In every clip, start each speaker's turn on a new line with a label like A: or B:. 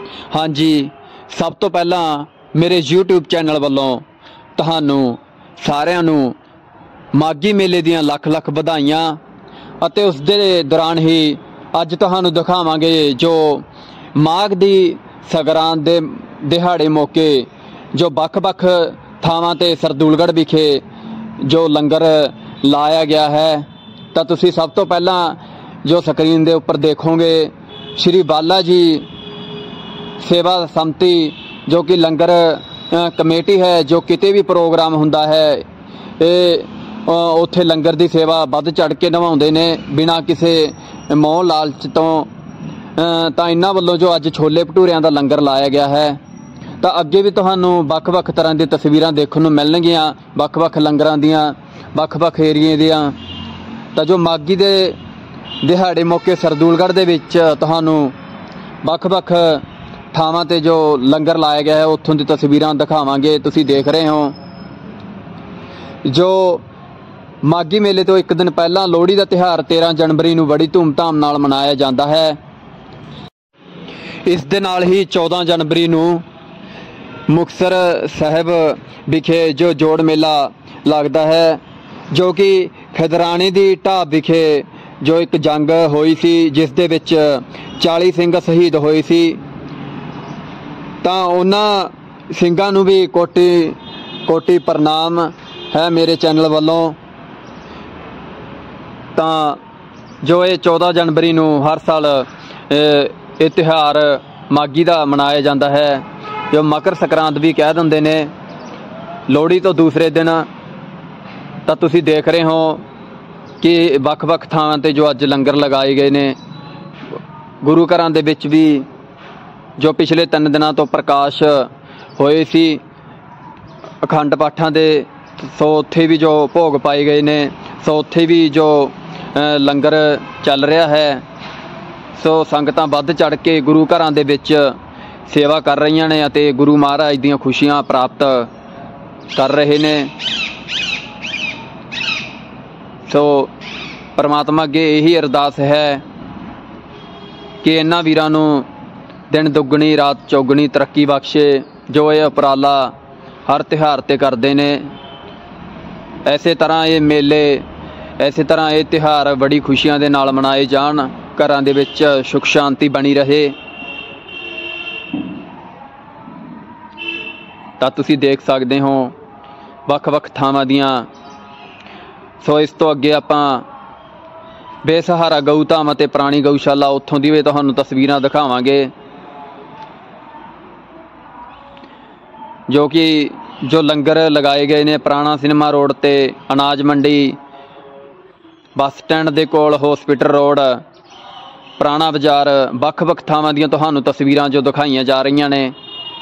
A: हाँ जी, सब तो पहला मेरे YouTube चैनल वालों तुहानू सारिਆਂ ਨੂੰ माघी मेले ਦੀਆਂ ਲੱਖ ਲੱਖ ਵਧਾਈਆਂ ਅਤੇ ਉਸ ਦੇ ਦੌਰਾਨ ਹੀ ਅੱਜ ਤੁਹਾਨੂੰ ਦਿਖਾਵਾਂਗੇ ਜੋ ਮਾਘ ਦੀ ਸੰਗਰਾਂਦ ਦੇ ਦਿਹਾੜੇ ਮੌਕੇ ਜੋ ਵੱਖ-ਵੱਖ ਥਾਵਾਂ ਤੇ ਸਰਦੂਲਗੜ੍ਹ ਵਿਖੇ ਜੋ ਲੰਗਰ ਲਾਇਆ ਗਿਆ ਹੈ। ਤਾਂ ਤੁਸੀਂ ਸਭ ਤੋਂ ਪਹਿਲਾਂ ਜੋ ਸਕਰੀਨ ਦੇ ਉੱਪਰ ਦੇਖੋਗੇ श्री बाला जी सेवा समिति जो कि लंगर कमेटी है, जो किते भी प्रोग्राम हुंदा है उत्थे लंगर की सेवा वध चढ़ के निभाउंदे ने बिना किसी मोह लालच तो। इन्हां वल्लों जो अज छोले भटूरियां दा लंगर लाया गया है। तो अगे भी तुहानूं वख-वख तरह दी तस्वीरां देखण नूं मिलणगीआं, वख-वख लंगरां दीआं, वख-वख एरिए दीआं। तो जो माघी दे दिहाड़े मौके सरदूलगढ़ दे विच तुहानूं वख-वख थावां ते जो लंगर लाया गया है उत्थों दी तस्वीरां दिखावांगे। तुसीं देख रहे हो जो माघी मेले तो एक दिन पहला लोहड़ी का त्यौहार 13 जनवरी नूं बड़ी धूमधाम नाल मनाया जाता है। इस दे नाल ही 14 जनवरी नूं मुक्तसर साहिब विखे जो जोड़ मेला लगता है, जो कि खिदराने की ढाब विखे जो एक जंग होई सी जिस दे विच 40 सिंह शहीद होए सी। तां उन्हां ਸਿੰਘਾਂ नूं भी कोटि कोटि प्रणाम है मेरे चैनल वालों। तां जो ये 14 जनवरी नूं हर साल ये त्यौहार माघी दा मनाया जाता है, जो मकर संक्रांत भी कह दिंदे ने, लोहड़ी तो दूसरे दिन। तां तुसीं देख रहे हो कि ਵੱਖ-ਵੱਖ ਥਾਵਾਂ ਤੇ जो अज लंगर लगाए गए ने। गुरु घरां दे विच भी जो पिछले 3 दिनों तो प्रकाश होए सी अखंड पाठां दे, सो उत्थे भी जो भोग पाए गए ने, सो उत्थे भी जो लंगर चल रहा है। सो संगतां वध चढ़ के गुरु घरां दे विच सेवा कर रही ने अते गुरु महाराज दीयां खुशियां प्राप्त कर रहे ने। सो परमात्मा अगे यही अरदास है कि इन्हां वीरां नूं दिन दुगनी रात चौगनी तरक्की बख्शे, जो ये उपराला हर त्यौहार ते करते ने। इसे तरह ये मेले, इसे तरह ये त्यौहार बड़ी खुशियां दे नाल मनाए जान, घरां दे विच सुख शांति बनी रहे। तां तुसीं देख सकदे हो वख-वख थावां दीआं। सो इस तो अगे आपां बेसहारा गऊधाम ते पुरानी गऊशाला उत्थों दी भी तुहानूं तस्वीरां दिखावांगे, जो कि जो लंगर लगाए गए ने पुराना सिनेमा रोड ते, अनाज मंडी, बस स्टैंड दे कोल, हॉस्पिटल रोड, पुराना बाजार, वख-वख थावां दीआं तुहानूं तस्वीरां जो दिखाईयां जा रहीआं ने।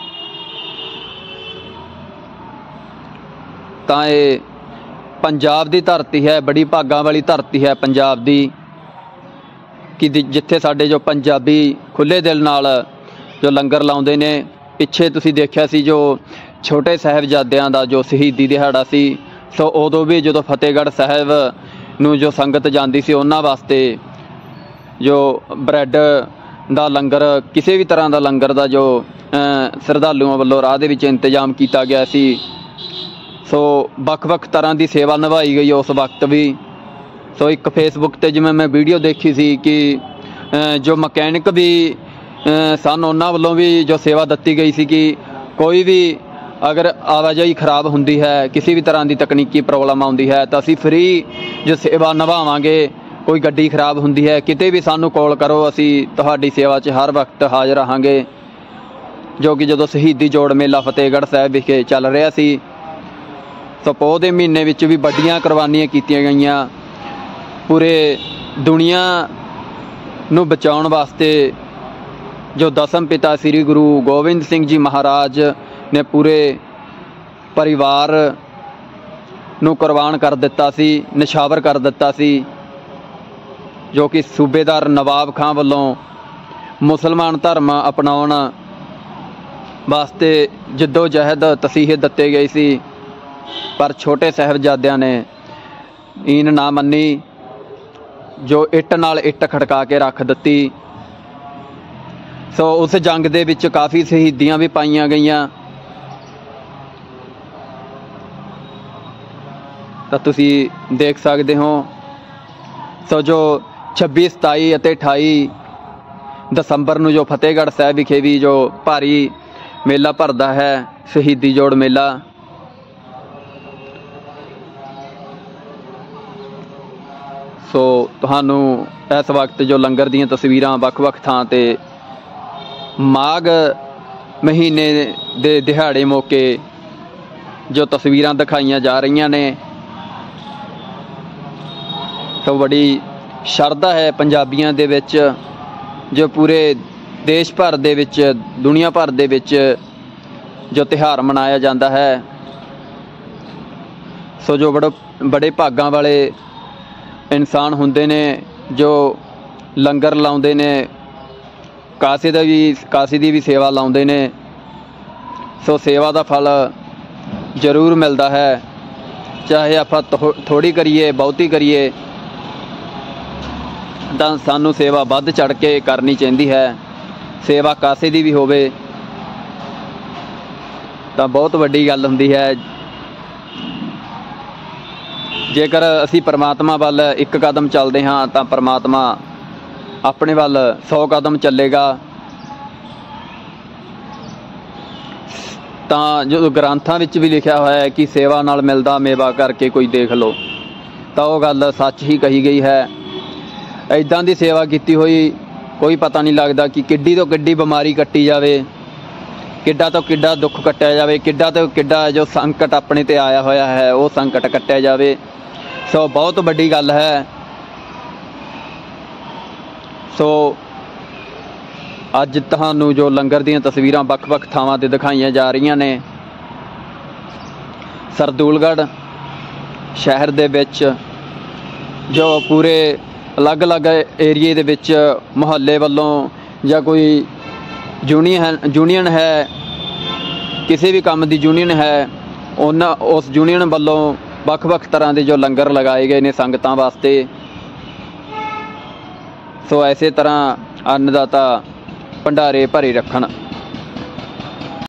A: तां ये पंजाब की धरती है, बड़ी भागां वाली धरती है पंजाब की, कि जिथे साडे जो पंजाबी खुले दिल नाल जो लंगर लाउंदे ने। पिछे तुसीं देखिया सी जो छोटे साहिबजादियां दा जो शहीदी दिहाड़ा सी, सो उदों भी जो फतेहगढ़ साहिब नूं जो संगत जांदी सी उन्हां वास्ते जो ब्रैड दा लंगर, किसी भी तरह का लंगर का जो श्रद्धालुओं वालों राह दे विच इंतजाम किया गया सी। सो ਵੱਖ-ਵੱਖ तरह की सेवा निभाई गई उस वक्त भी। सो एक फेसबुक ते जिवें मैं वीडियो देखी सी कि जो मकैनिक भी सन उन्हां वालों भी जो सेवा दत्ती गई सी कि कोई भी अगर आवाजाही खराब हुंदी है, किसी भी तरह की तकनीकी प्रॉब्लम आउंदी है, तो असीं फ्री जो सेवा निभावांगे। कोई गड्डी खराब हुंदी है किते भी सानूं कॉल करो, असीं तुहाडी सेवा 'च हर वक्त हाज़र रहांगे। जो कि जदों शहीदी जोड़ मेला फतेहगढ़ साहिब विखे चल रहा सी, सो पौह दे महीने विच भी वड्डियां कुरबानियां कीतियां गईयां। पूरे दुनिया नूं बचाउण वास्ते जो दसम पिता श्री गुरु गोबिंद सिंह जी महाराज ने पूरे परिवार नूं कुरबान कर दिता सी, निछावर कर दिता सी। जो कि सूबेदार नवाब खां वालों मुसलमान धर्म अपनाउण वास्ते जद्दोजहद तसीहे दिते गए सी, पर छोटे साहिबजादियां ने ईन ना मन्नी, जो इट नाल इट खड़का के रख दिती। ਸੋ ਉਸ ਜੰਗ ਦੇ ਵਿੱਚ ਕਾਫੀ ਸ਼ਹੀਦੀਆਂ ਵੀ ਪਾਈਆਂ ਗਈਆਂ। ਤਾਂ ਤੁਸੀਂ ਦੇਖ ਸਕਦੇ ਹੋ। ਸੋ ਜੋ 26, 27 ਅਤੇ 28 ਦਸੰਬਰ ਨੂੰ ਜੋ ਫਤਿਹਗੜ੍ਹ ਸਾਹਿਬ ਵਿਖੇ ਵੀ ਜੋ ਭਾਰੀ ਮੇਲਾ ਭਰਦਾ ਹੈ, ਸ਼ਹੀਦੀ ਜੋੜ ਮੇਲਾ। ਸੋ ਤੁਹਾਨੂੰ ਇਸ ਵਕਤ ਜੋ ਲੰਗਰ ਦੀਆਂ ਤਸਵੀਰਾਂ ਵੱਖ-ਵੱਖ ਥਾਂ 'ਤੇ ਮਾਘ ਮਹੀਨੇ ਦੇ ਦਿਹਾੜੇ ਮੌਕੇ ਜੋ ਤਸਵੀਰਾਂ ਦਿਖਾਈਆਂ ਜਾ ਰਹੀਆਂ ਨੇ। ਸੋ ਬੜੀ ਸ਼ਰਧਾ ਹੈ ਪੰਜਾਬੀਆਂ ਦੇ ਵਿੱਚ, ਜੋ ਪੂਰੇ ਦੇਸ਼ ਭਰ ਦੇ ਵਿੱਚ, ਦੁਨੀਆ ਭਰ ਦੇ ਵਿੱਚ ਜੋ ਤਿਉਹਾਰ ਮਨਾਇਆ ਜਾਂਦਾ ਹੈ। ਸੋ ਜੋ ਬੜੇ ਭਾਗਾਂ ਵਾਲੇ ਇਨਸਾਨ ਹੁੰਦੇ ਨੇ ਜੋ ਲੰਗਰ ਲਾਉਂਦੇ ਨੇ, ਕਾਸੇ ਦੀ ਵੀ ਸੇਵਾ ਲਾਉਂਦੇ ਨੇ। ਸੋ ਸੇਵਾ ਦਾ ਫਲ ਜ਼ਰੂਰ ਮਿਲਦਾ ਹੈ, ਚਾਹੇ ਆਪਾਂ ਥੋੜ੍ਹੀ ਕਰੀਏ ਬਹੁਤੀ ਕਰੀਏ, ਤਾਂ ਸਾਨੂੰ ਸੇਵਾ ਵੱਧ ਚੜ੍ਹ ਕੇ ਕਰਨੀ ਚਾਹੀਦੀ ਹੈ। ਸੇਵਾ ਕਾਸੇ ਦੀ ਵੀ ਹੋਵੇ ਤਾਂ ਬਹੁਤ ਵੱਡੀ ਗੱਲ ਹੁੰਦੀ ਹੈ। ਜੇਕਰ ਅਸੀਂ ਪਰਮਾਤਮਾ ਵੱਲ ਇੱਕ ਕਦਮ ਚੱਲਦੇ ਹਾਂ ਤਾਂ ਪਰਮਾਤਮਾ ਆਪਣੇ ਵੱਲ 100 ਕਦਮ ਚੱਲੇਗਾ। ਤਾਂ ਜੋ ਗ੍ਰੰਥਾਂ ਵਿੱਚ ਵੀ ਲਿਖਿਆ ਹੋਇਆ ਹੈ ਕਿ ਸੇਵਾ ਨਾਲ ਮਿਲਦਾ ਮੇਵਾ ਕਰਕੇ ਕੋਈ ਦੇਖ ਲਓ, ਤਾਂ ਉਹ ਗੱਲ ਸੱਚ ਹੀ ਕਹੀ ਗਈ ਹੈ। ਇੱਦਾਂ ਦੀ ਸੇਵਾ ਕੀਤੀ ਹੋਈ ਕੋਈ ਪਤਾ ਨਹੀਂ ਲੱਗਦਾ ਕਿ ਕਿੱਡੀ ਤੋਂ ਕਿੱਡੀ ਬਿਮਾਰੀ ਕੱਟੀ ਜਾਵੇ, ਕਿੱਡਾ ਤੋਂ ਕਿੱਡਾ ਦੁੱਖ ਕੱਟਿਆ ਜਾਵੇ, ਕਿੱਡਾ ਤੋਂ ਕਿੱਡਾ ਜੋ ਸੰਕਟ ਆਪਣੇ 'ਤੇ ਆਇਆ ਹੋਇਆ ਹੈ ਉਹ ਸੰਕਟ ਕੱਟਿਆ ਜਾਵੇ। ਸੋ ਬਹੁਤ ਵੱਡੀ ਗੱਲ ਹੈ। ਸੋ ਅੱਜ ਤੁਹਾਨੂੰ ਜੋ ਲੰਗਰ ਦੀਆਂ ਤਸਵੀਰਾਂ ਵੱਖ-ਵੱਖ ਥਾਵਾਂ 'ਤੇ ਦਿਖਾਈਆਂ ਜਾ ਰਹੀਆਂ ਨੇ। ਸਰਦੂਲਗੜ੍ਹ ਸ਼ਹਿਰ ਦੇ ਵਿੱਚ ਜੋ ਪੂਰੇ ਅਲੱਗ-ਅਲੱਗ ਏਰੀਏ ਦੇ ਵਿੱਚ ਮੁਹੱਲੇ ਵੱਲੋਂ ਜਾਂ ਕੋਈ ਯੂਨੀਅਨ ਹੈ, ਕਿਸੇ ਵੀ ਕੰਮ ਦੀ ਯੂਨੀਅਨ ਹੈ, ਉਸ ਯੂਨੀਅਨ ਵੱਲੋਂ ਵੱਖ-ਵੱਖ ਤਰ੍ਹਾਂ ਦੇ ਜੋ ਲੰਗਰ ਲਗਾਏ ਗਏ ਨੇ ਸੰਗਤਾਂ ਵਾਸਤੇ। ਸੋ ਇਸੇ ਤਰ੍ਹਾਂ ਅੰਨਦਾਤਾ ਭੰਡਾਰੇ ਭਰੇ ਰੱਖਣ।